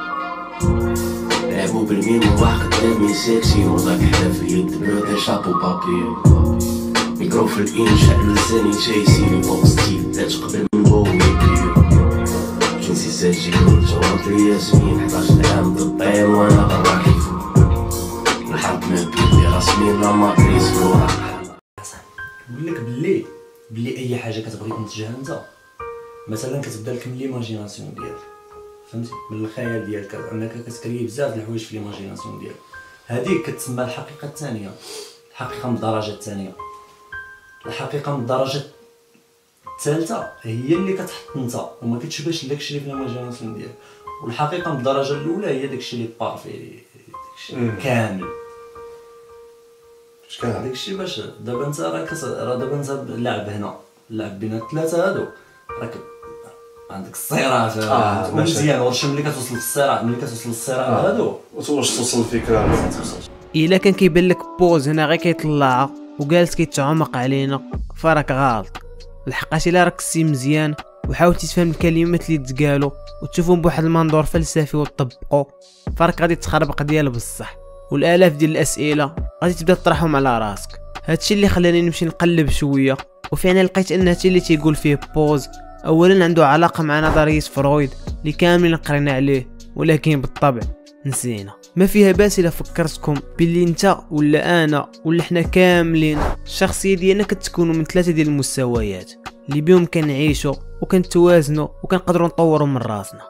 لعبوا بالميم وواحد رامي ساكسي وضاك حدا في اليد بلو شابو بابي ميكرو في الإين شعل لساني شايسيني فوق ستيل دات قبل من بومي بيو جنسي سجين جواب لي ياسمين 11 عام ضدين وانا براكي الحرب ما بيدي رسمين لا ما بريسكو نقول لك بلي اي حاجه كتبغي تنتجها انت مثلا كتبدا لك من ليماجيناسيون ديالك فهمتي من الخيال ديالك انك كتكري بزاف د الحوايج في ليماجيناسيون ديالك هذيك كتسمى الحقيقه الثانيه الحقيقه من الدرجه الثانيه الحقيقه من الدرجه الثالثه هي اللي كتحط انت وما كتشبهش داكشي اللي في ليماجيناسيون ديالك والحقيقه من الدرجه الاولى هي داكشي اللي بارفي داكشي كامل شكون داكشي باش دابا انت راه دابا انت اللعب هنا اللعب بين الثلاثه هادو راك عندك الصراعات مزيان ورش ملي كتوصل للصراع ملي كتوصل للصراع هادو واش توصل الفكره الا كان كيبان لك بوز هنا غير كيطلعها وجالس كيتعمق علينا فراك غلط لحقاش الا ركزتي مزيان وحاولتي تفهم الكلمات اللي تقالوا وتشوفهم بواحد المنظور فلسفي وتطبقوا فراك غادي تخربق ديال بصح والالاف ديال الاسئله غادي تبدا تطرحهم على راسك. هادشي اللي خلاني نمشي نقلب شويه وفعلا لقيت ان هادشي اللي تيقول فيه بوز اولا عنده علاقه مع نظريه فرويد اللي كاملين قرينا عليه ولكن بالطبع نسينا. ما فيها باس الا فكرتكم باللي انت ولا انا ولا حنا كاملين الشخصيه ديالنا كتكونوا من ثلاثه ديال المستويات اللي بهم كنعيشوا وكنتوازنوا وكنقدروا نطوروا من راسنا.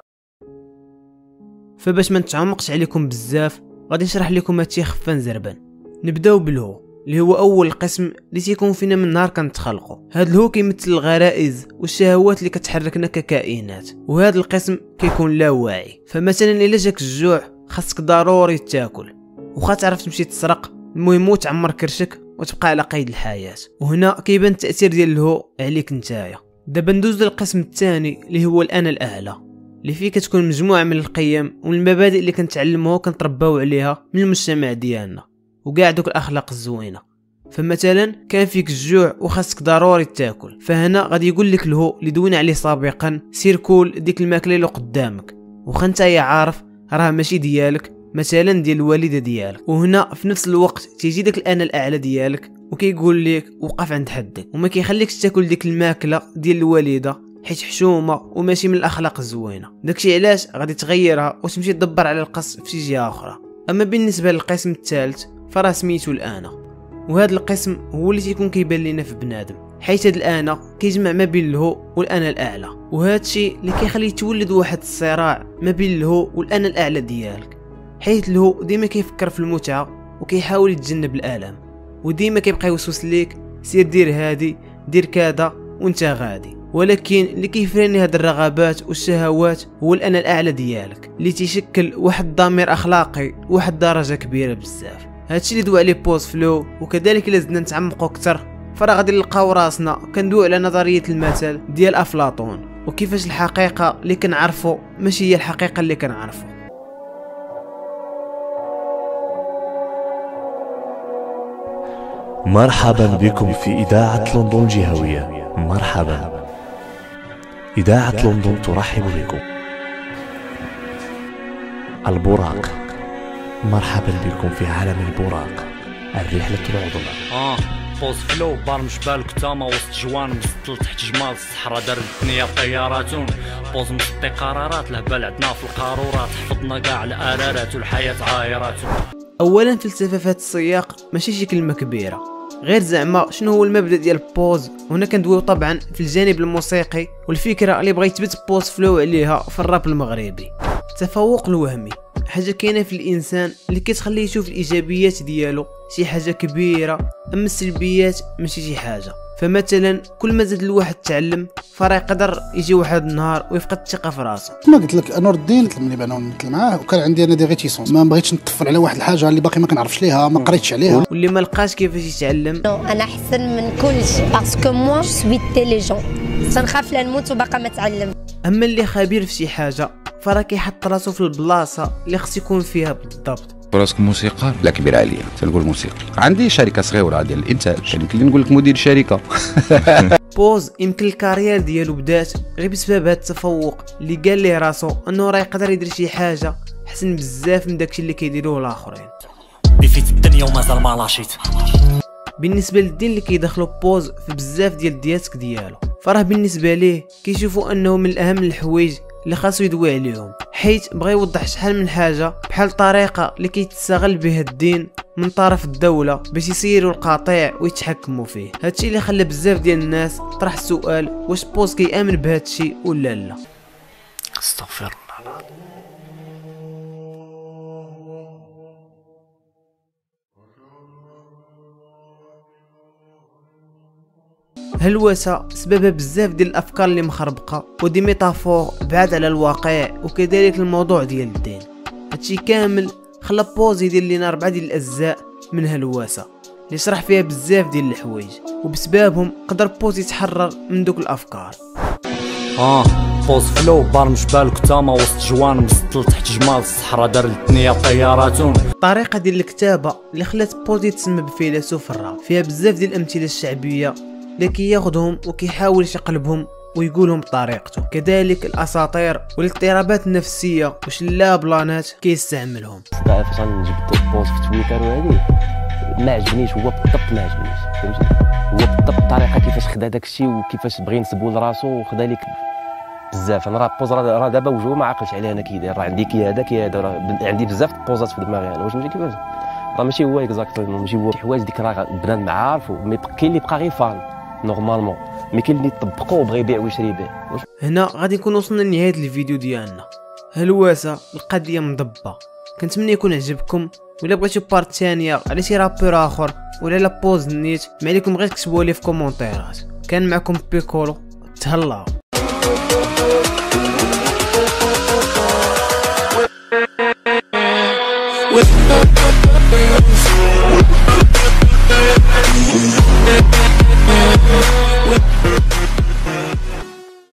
فباش ما نتعمقش عليكم بزاف غادي نشرح لكم هادشي خفان زربان. نبداو بالهو اللي هو اول قسم اللي تيكون فينا من نهار كنتخلقوا. هاد الهو كيمثل الغرائز والشهوات اللي كتحركنا ككائنات وهذا القسم كيكون لا واعي. فمثلا الا جاك الجوع خاصك ضروري تاكل وخا تعرف تمشي تسرق المهم تعمر كرشك وتبقى على قيد الحياه. وهنا كيبان التاثير ديال الهو عليك نتايا. دابا ندوز للقسم الثاني اللي هو الانا الاعلى اللي فيه كتكون مجموعه من القيم والمبادئ اللي كنتعلموها وكنترباو عليها من المجتمع ديالنا وكاع دوك الاخلاق الزوينه. فمثلا كان فيك الجوع وخاصك ضروري تاكل فهنا غادي يقول لك الهو اللي دوينا عليه سابقا سير كول ديك الماكله اللي قدامك وخا نتايا عارف راه ماشي ديالك مثلا ديال الوالده ديالك. وهنا في نفس الوقت تيجي داك الانا الاعلى ديالك وكيقول لك وقف عند حدك وما كيخليكش تاكل ديك الماكله ديال الوالده حيت حشومه وماشي من الاخلاق الزوينه. داكشي علاش غادي تغيرها وتمشي تدبر على القص في شي جهه اخرى. اما بالنسبه للقسم الثالث فراه سميتو الانا وهذا القسم هو اللي تيكون كيبان لينا في بنادم حيت هاد الانا كيجمع ما بين الهو والانا الاعلى وهذا الشيء اللي كيخلي يتولد واحد الصراع ما بين الهو والانا الاعلى ديالك حيت الهو ديما كيفكر في المتعه وكيحاول يتجنب الالم وديما كيبقى يوسوس ليك سير دير هادي دير كذا وانت غادي. ولكن اللي كيفرني هاد الرغبات والشهوات هو الانا الاعلى ديالك اللي تيشكل واحد الضمير اخلاقي واحد درجه كبيره بزاف. هادشي اللي دوا عليه بوز فلو. وكذلك الا زدنا نتعمقوا اكثر فراه غادي نلقاو راسنا كندويو على نظريه المثل ديال افلاطون وكيفاش الحقيقه اللي كنعرفوا ماشي هي الحقيقه اللي كنعرفوا. مرحبا بكم في إذاعة لندن الجهوية. مرحبا. إذاعة لندن ترحب بكم. البراق. مرحبا بكم في عالم البراق الرحلة العظمى. بوز فلو بارمش بالك تاما وسط جوان مسطل تحت جمال الصحراء دار الدنيا طياراتون بوز مسطي قرارات لهبال عندنا في القارورات حفظنا كاع الارارات والحياة عايرات. اولا فلسفه في هذا السياق ماشي شي كلمه كبيره غير زعما شنو هو المبدا ديال بوز. هنا كندويو طبعا في الجانب الموسيقي والفكره اللي بغى يثبت بوز فلو عليها في الراب المغربي. التفوق الوهمي حاجه كاينه في الانسان اللي كتخليه يشوف الايجابيات ديالو شي حاجه كبيره اما السلبيات ماشي شي حاجه. فمثلا كل ما زاد الواحد تعلم فراه يقدر يجي واحد النهار ويفقد الثقه في راسه. كما قلت لك نور الدين ملي بانوا نمثل معاه وكان عندي انا دي ريتيسونس ما بغيتش نطفل على واحد الحاجه اللي باقي ما كنعرفش ليها ما قريتش عليها واللي ما لقاش كيفاش يتعلم. انا احسن من كل شيء باسكو موا جو سوي انتيليجون تنخاف لا نموت وباقا ما تعلم. اما اللي خبير في شي حاجه فراه كيحط راسو في البلاصه اللي خص يكون فيها بالضبط. راسك موسيقار لا كبير عليا تنقول موسيقي. عندي شركه صغيره ديال الانتاج يمكن لي نقول لك مدير شركه. بوز يمكن الكارير ديالو بدات غير بسبب هذا التفوق اللي قال ليه راسو انه راه يقدر يدير شي حاجه احسن بزاف من داكشي اللي كيديروه الاخرين. بيفيت الدنيا ومازال ما لاشيت. بالنسبه للدين اللي كيدخلوا بوز في بزاف ديال الدياتك ديالو، فراه بالنسبه ليه كيشوفوا انه من الاهم الحوايج اللي خاصو يدوي عليهم، حيت بغى يوضح شحال من حاجه بحال الطريقه اللي كيتستغل بها الدين من طرف الدوله باش يسيروا القطيع ويتحكموا فيه. هادشي اللي خلى بزاف ديال الناس طرح السؤال واش بوز كيامن بهادشي ولا لا. استغفر الله. هلوسه سببها بزاف ديال الافكار اللي مخربقه ودي ميتافور بعاد على الواقع، وكذلك الموضوع ديال الدين. هادشي كامل خلى بوز يدير لينا 4 ديال الاجزاء من هلوسه اللي شرح فيها بزاف ديال الحوايج، وبسببهم قدر بوز يتحرر من دوك الافكار. بوز فلو بارمش بالك تاما وسط جوان مسطل تحت جمال الصحراء دار الدنيا طياراتون. الطريقه ديال الكتابه اللي خلات بوز يتسمى بفيلسوف الراب فيها بزاف ديال الامثله الشعبيه اللي كياخذهم وكيحاول يقلبهم ويقولهم بطريقته. كذلك الاساطير والاضطرابات النفسيه واش لا بلانات كيستعملهم. فاش غنجيب بوز في تويتر وهادي ما عجبنيش، هو بالضبط ما عجبنيش، فهمتي؟ هو بالضبط الطريقه كيفاش خدا داكشي وكيفاش بغى ينسبو لراسو وخدا ليك بزاف. انا راه بوز راه دابا وجهه ما عاقلش عليه انا كيدير، راه عندي كي هذا راه عندي بزاف البوزات في دماغي انا. واش ماشي كيفاش راه ماشي هو اكزاكتومون، ماشي هو. شي حوايج ديك راه بنادم عارفو، مي كاين اللي بقى غير فان نورمالمون، مي كاين اللي يطبقو وبغى يبيع ويشري به. هنا غادي نكون وصلنا لنهايه الفيديو ديالنا. هلوسه القضيه مضبه، كنتمنى يكون عجبكم. ولا بغيتو بارت ثانيه على شي رابور اخر ولا لا بوز نيت، ما عليكم غير تكتبوا لي في كومونتيرات. كان معكم بيكولو، تهلاو. with